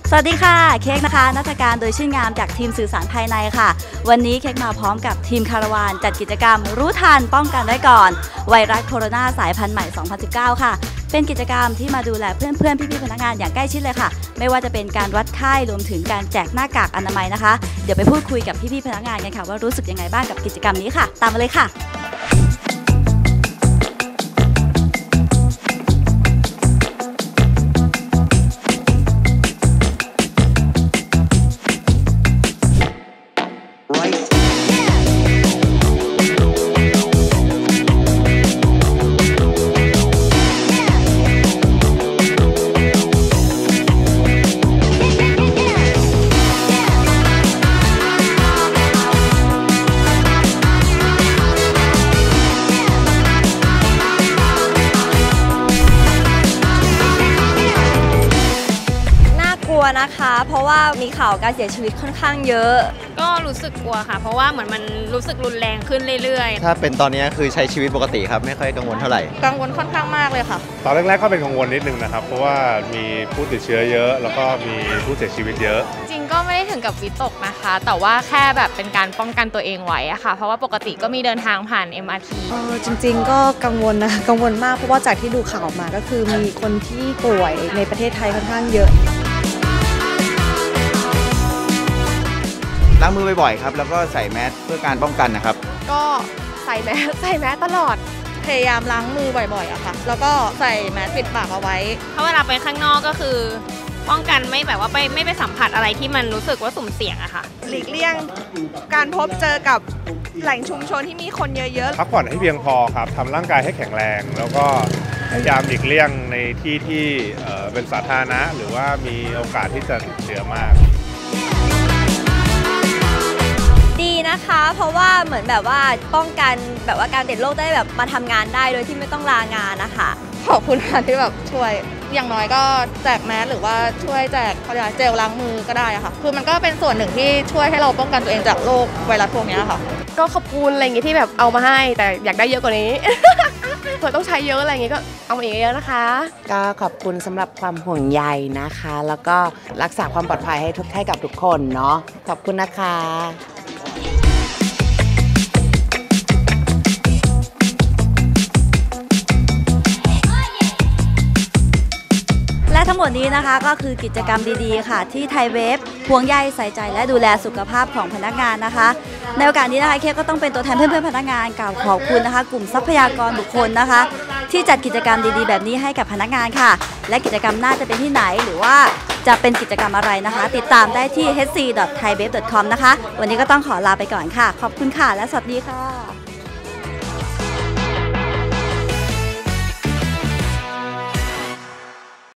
สวัสดีค่ะเค้กนะคะนัฐการโดยชื่องามจากทีมสื่อสารภายในค่ะวันนี้เค้กมาพร้อมกับทีมคาราวานจัดกิจกรรมรู้ทันป้องกันได้ก่อนไวรัสโคโรนาสายพันธุ์ใหม่ 2019 ค่ะเป็นกิจกรรมที่มาดูแลเพื่อนๆพี่ๆพนักงานอย่างใกล้ชิดเลยค่ะไม่ว่าจะเป็นการวัดไข้รวมถึงการแจกหน้ากากอนามัยนะคะเดี๋ยวไปพูดคุยกับพี่ๆพนักงานกันค่ะว่ารู้สึกยังไงบ้างกับกิจกรรมนี้ค่ะตามมาเลยค่ะนะคะเพราะว่ามีข่าวการเสียชีวิตค่อนข้างเยอะก็รู้สึกกลัวค่ะเพราะว่าเหมือนมันรู้สึกรุนแรงขึ้นเรื่อยๆถ้าเป็นตอนนี้คือใช้ชีวิตปกติครับไม่ค่อยกังวลเท่าไหร่กังวลค่อนข้างมากเลยค่ะตอนแรกๆก็เป็นกังวลนิดนึงนะครับเพราะว่ามีผู้ติดเชื้อเยอะแล้วก็มีผู้เสียชีวิตเยอะจริงก็ไม่ได้ถึงกับวิตกนะคะแต่ว่าแค่แบบเป็นการป้องกันตัวเองไว้อะค่ะเพราะว่าปกติก็มีเดินทางผ่าน MRT จริงๆก็กังวลนะกังวลมากเพราะว่าจากที่ดูข่าวมาก็คือมีคนที่ป่วยในประเทศไทยค่อนข้างเยอะล้างมือบ่อยๆครับแล้วก็ใส่แมสเพื่อการป้องกันนะครับก็ใส่แมสตลอดพยายามล้างมือบ่อยๆอะค่ะแล้วก็ใส่แมสปิดปากเอาไว้ถ้าเวลาไปข้างนอกก็คือป้องกันไม่แบบว่าไม่ไปสัมผัสอะไรที่มันรู้สึกว่าสุ่มเสี่ยงอะค่ะหลีกเลี่ยงการพบเจอกับแหล่งชุมชนที่มีคนเยอะๆพักผ่อนให้เพียงพอครับทำร่างกายให้แข็งแรงแล้วก็พยายามหลีกเลี่ยงในที่ที่เป็นสาธารณะหรือว่ามีโอกาสที่จะติดเชื้อมากดีนะคะเพราะว่าเหมือนแบบว่าป้องกันแบบว่าการติดโรคได้แบบมาทำงานได้โดยที่ไม่ต้องลางานนะคะขอบคุณค่ะที่แบบช่วยอย่างน้อยก็แจกแมสหรือว่าช่วยแจกเจลล้างมือก็ได้ค่ะคือมันก็เป็นส่วนหนึ่งที่ช่วยให้เราป้องกันตัวเองจากโรคไวรัสพวกนี้ค่ะก็ขอบคุณอะไรอย่างงี้ที่แบบเอามาให้แต่อยากได้เยอะกว่านี้ เผื่อต้องใช้เยอะอะไรอย่างงี้ก็เอามาอีกเยอะนะคะก็ขอบคุณสำหรับความห่วงใยนะคะแล้วก็รักษาความปลอดภัยให้กับทุกคนเนาะขอบคุณนะคะและทั้งหมดนี้นะคะก็คือกิจกรรมดีๆค่ะที่ไทยเวฟห่วงใยใส่ใจและดูแลสุขภาพของพนักงานนะคะในโอกาสนี้นะคะเคก็ต้องเป็นตัวแทนเพื่อนๆพนักงานกล่าวขอบคุณนะคะกลุ่มทรัพยากรบุคคลนะคะที่จัดกิจกรรมดีๆแบบนี้ให้กับพนักงานค่ะและกิจกรรมน่าจะเป็นที่ไหนหรือว่าจะเป็นกิจกรรมอะไรนะคะติดตามได้ที่ hc.thaibev.com นะคะวันนี้ก็ต้องขอลาไปก่อนค่ะขอบคุณค่ะและสวัสดีค่ะ